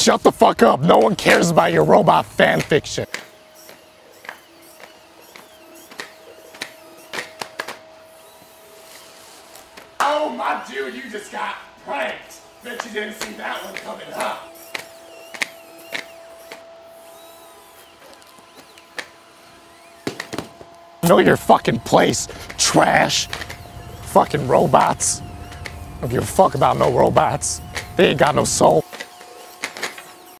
Shut the fuck up. No one cares about your robot fan fiction. Oh, my dude, you just got pranked. Bet you didn't see that one coming, huh? Know your fucking place, trash. Fucking robots. I don't give a fuck about no robots. They ain't got no soul.